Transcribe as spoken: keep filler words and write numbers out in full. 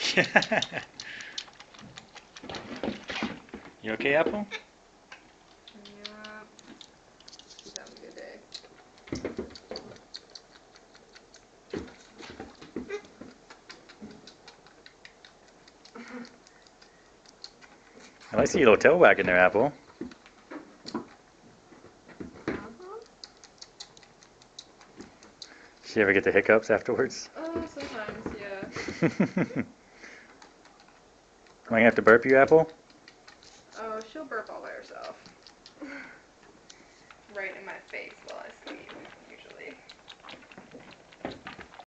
You okay, Apple? Yeah. She's having a good day. I see your little tail wagging there, Apple. Uh-huh. She ever get the hiccups afterwards? Oh, sometimes, yeah. Am I gonna have to burp you, Apple? Oh, she'll burp all by herself. Right in my face.